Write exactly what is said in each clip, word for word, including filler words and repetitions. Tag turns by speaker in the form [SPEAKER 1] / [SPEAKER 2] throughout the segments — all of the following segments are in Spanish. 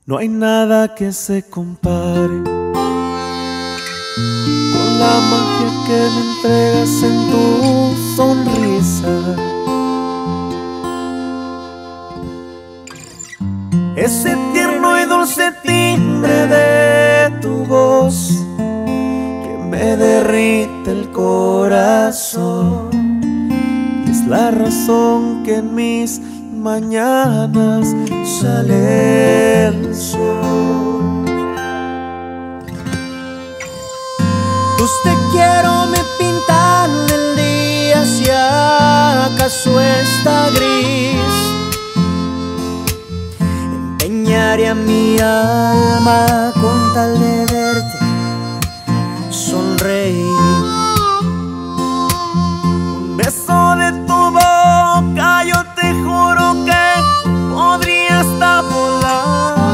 [SPEAKER 1] No hay nada que se compare con la magia que me entregas en tu sonrisa. Ese tierno y dulce timbre de tu voz que me derrite el corazón, y es la razón que en mis mañanas sale el sol.
[SPEAKER 2] Tus te quiero me pintan el día si acaso está gris. Empeñaría mi alma con tal de verte sonreír.
[SPEAKER 1] Un beso de tu boca, yo te juro que podría hasta volar,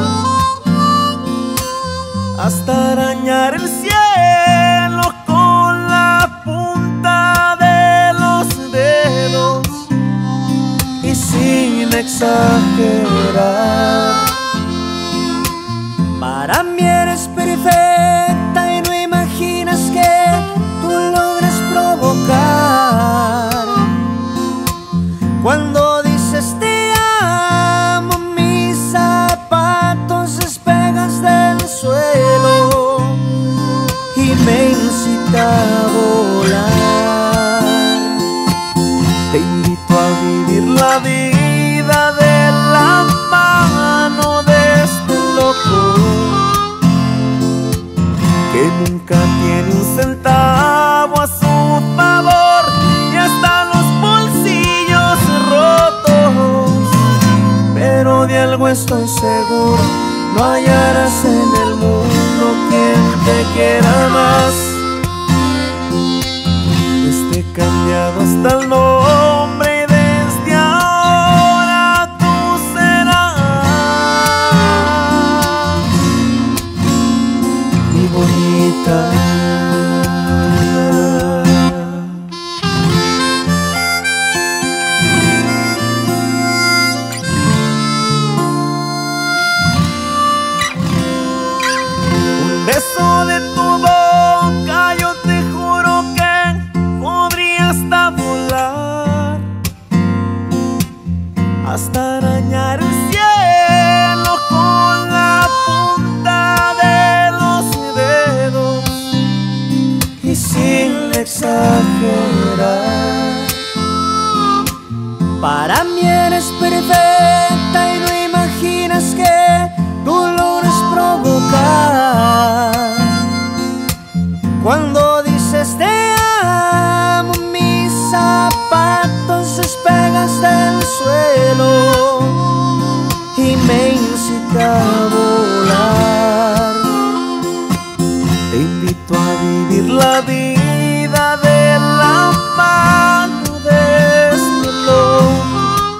[SPEAKER 1] hasta arañar el cielo con la punta de los dedos. Y sin exagerar,
[SPEAKER 2] para mí eres perfecta y no imaginas que tú logras provocar. Cuando dices te amo, mis zapatos despegas del suelo y me incita a volar.
[SPEAKER 1] te invito a vivir la vida de la mano de este loco que nunca tiene un centavo a su favor y hasta los bolsillos rotos. Pero de algo estoy seguro, no hallarás en el mundo quien te quiera más. Esté cambiado hasta el nombre y desde ahora tú serás mi bonita. Un beso de tu boca, yo te juro que podría hasta volar, hasta arañar el cielo con la punta de los dedos. Y sin exagerar,
[SPEAKER 2] Para mí eres perfecta y no imaginas que tú logras provocar. Cuando dices te amo, mis zapatos despegas del suelo y me incita a volar.
[SPEAKER 1] te invito a vivir la vida de la mano de este loco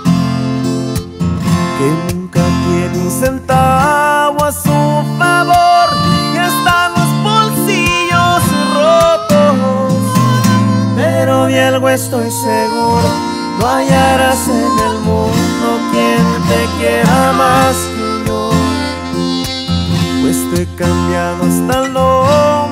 [SPEAKER 1] que nunca tiene un centavo a su favor y hasta los bolsillos rotos. Pero de algo estoy seguro, no hallarás en el mundo quien te quiera más que yo, pues te he cambiado hasta el nombre